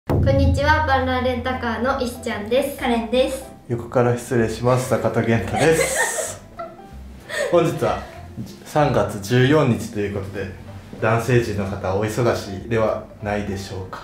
こんにちは、バンラーレンタカーの石ちゃんです。 カレンです。 横から失礼します。坂田健太です本日は3月14日ということで、男性陣の方はお忙しいではないでしょうか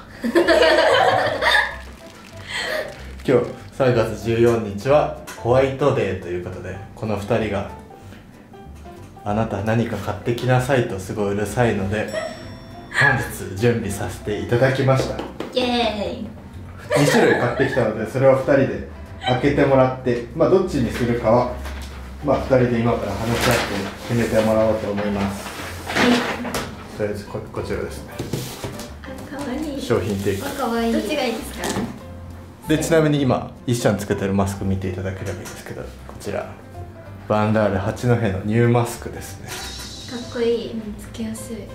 今日3月14日はホワイトデーということで、この2人があなた何か買ってきなさいとすごいうるさいので、本日準備させていただきました。 イエーイ。 2種類買ってきたので、それを2人で開けてもらって、どっちにするかは2人で今から話し合って決めてもらおうと思います。とりあえずこちらですね。 かわいい。 商品提供。 かわいい。 どっちがいいですか？ で、ちなみに今一緒につけてるマスク見ていただければいいんですけど、こちらバンラーレ八戸のニューマスクですね。 かっこいい。 つけやすい。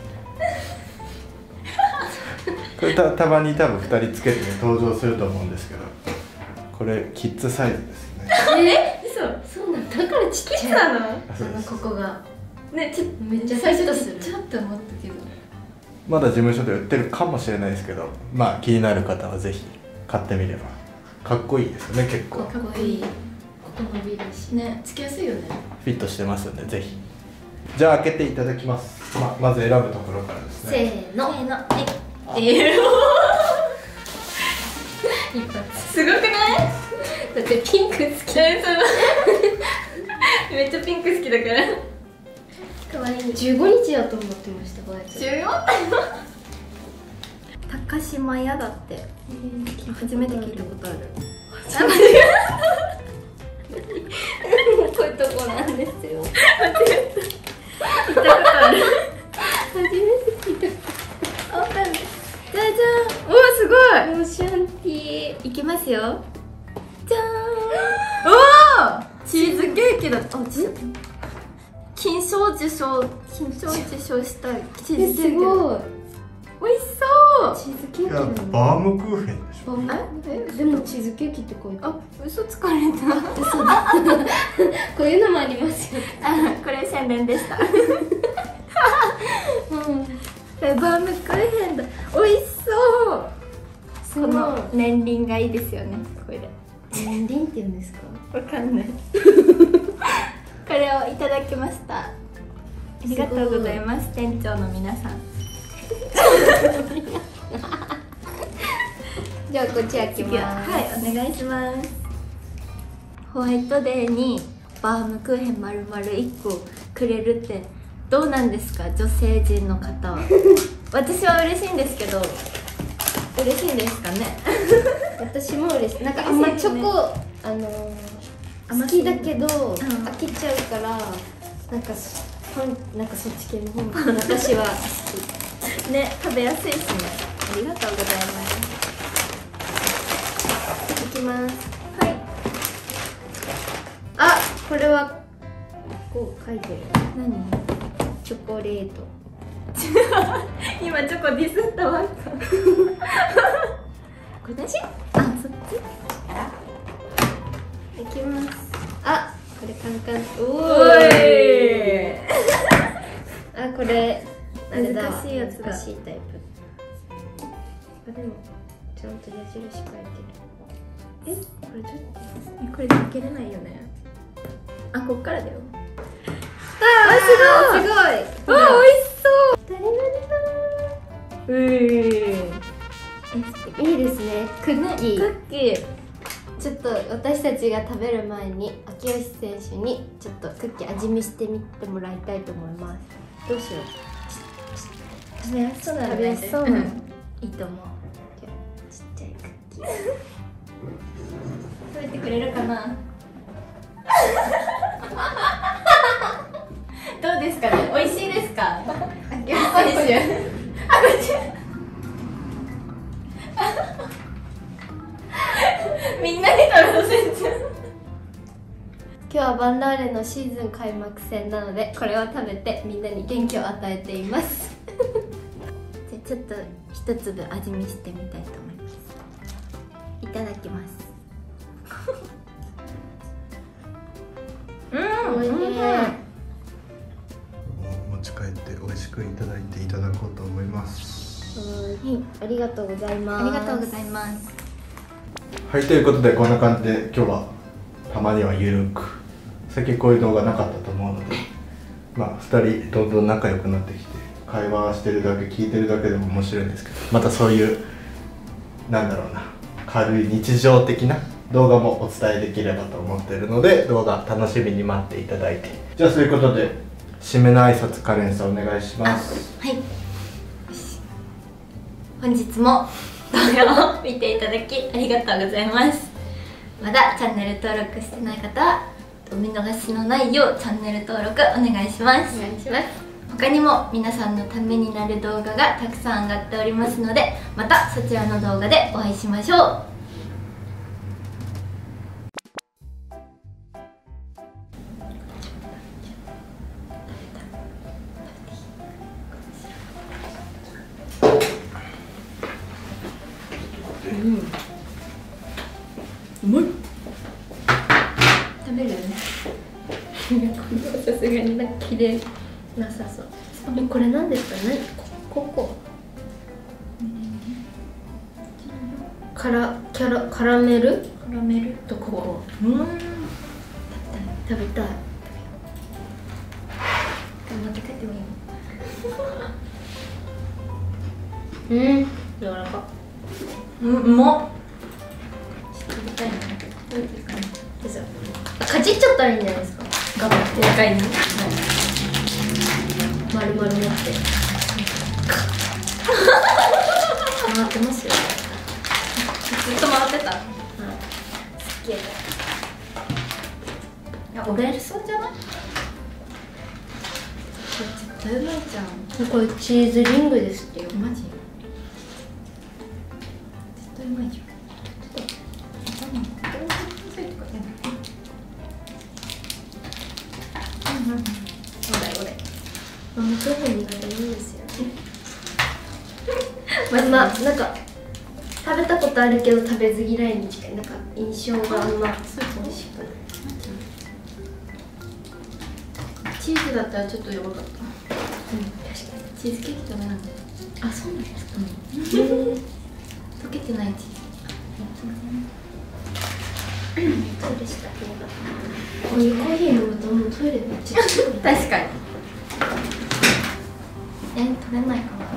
これたまに多分2人つけて、登場すると思うんですけど、これキッズサイズですね。 嘘。 そうなんだ。だからちっちゃい。 なの？ そうです。 ここがね、 めっちゃ最初とする。 ちょっと思ったけど。 まだ事務所で売ってるかもしれないですけど、気になる方はぜひ買ってみれば。かっこいいですよね、結構かっこいい。ここ伸びるしね、つけやすいよね。 フィットしてますんで、ぜひ。じゃあ開けていただきます。まず選ぶところからですせね。 ーの。 せーの。一発。すごくない？ だってピンク好き。 めっちゃピンク好きだから。かわいい。 15日だと思ってました。こうやって。 14？高島屋だって。初めて聞いたことある。こういうとこなんですよ。聞いたことある。初めて聞いた。オープン。じゃじゃん。おお、すごい。 オーシャンティー。 いきますよ。じゃーん。おお。チーズケーキだ。金賞受賞したチーズケーキ。 すごい。 美味しそう。 チーズケーキいや、 なの。 バームクーヘンでしょ。 でもチーズケーキって書いてある。 あ、嘘つかれた。 嘘だ。こういうのもありますよ。 これ宣伝でした。バームクーヘンだ。美味しそう。この年輪がいいですよね。これ。 年輪って言うんですか。 わかんない。これをいただきました。ありがとうございます、店長の皆さん。 じゃあこっち開きます。 はい、お願いします。ホワイトデーにバームクーヘン丸々1個くれるってどうなんですか、女性陣の方は。私は嬉しいんですけど、嬉しいんですかね。 私も嬉しい。なんかあんまチョコ好きだけど飽きちゃうから、なんかそっち系の方が私は好き。 ね、食べやすいしね。ありがとうございます。 いきます。 はい。 あ、これはこう書いてる。 何？ チョコレート。 今チョコディスったばっか。これだし？あ、そっち？ いきます。あ、これカンカン。 おーい。 あ、これあれだわ。 難しいやつだ。 難しいタイプ。あ、でもちゃんと矢印書いてる。これどうやって？ これで開けれないよね。あ、こっからだよ。 あ、すごい。 あ、美味しそう。 いいですね。クッキー。 クッキー。 ちょっと私たちが食べる前に秋吉選手にちょっとクッキー味見してみてもらいたいと思います。どうしよう。 食べやすそうだね。 食べやすそうな。 いいと思う。 ちっちゃいクッキー。 食べてくれるかな。どうですかね。美味しいですか。秋吉選手。みんなに食べさせちゃう。 今日はバンラーレのシーズン開幕戦なので、これを食べてみんなに元気を与えています。 じゃあちょっと一粒味見してみたいと思います。いただきます。 おいしい。 持ち帰って美味しくいただこうと思います。 はい。 ありがとうございます。 ありがとうございます。 はい、ということでこんな感じで今日はたまにはゆるく、最近こういう動画なかったと思うので、2人どんどん仲良くなってきて会話してるだけ聞いてるだけでも面白いんですけど、またそういう軽い日常的な動画もお伝えできればと思っているので、動画楽しみに待っていただいて、じゃあそういうことで締めの挨拶カレンさんお願いします。 はい、本日も動画を見ていただきありがとうございます。まだチャンネル登録してない方はお見逃しのないようチャンネル登録お願いします。 お願いします。 他にも皆さんのためになる動画がたくさん上がっておりますので、またそちらの動画でお会いしましょう。 うまい。 食べる？ さすがになんか綺麗なさそう。これなんですかね？ここ。カラメルとここ。食べたい。 持って帰ってもいい？ 柔らか。 うまっ。食べたいな。 かじっちゃったらいいんじゃないですか。頑張って。 でかいな。 丸々持って。回ってますよ。 ずっと回ってた。 好きや。 いや、折れそうじゃない？絶対うまいじゃん。 これチーズリングですってよ。 マジ？絶対うまいじゃん。 バームクーヘンがいいんですよね。なんか食べたことあるけど食べず嫌いに近い、なんか印象が美味しくない。 チーズだったらちょっと弱かった。 確かに。 チーズケーキダメなんだよ。 あ、そうなんですか。 溶けてないチーズ。 そうでした。こういうコーヒー飲むともうトイレめっちゃ近い。 確かに。取れないかな。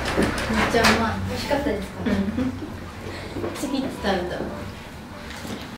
ちゃうまい。美味しかったですか？ ちぎって食べた。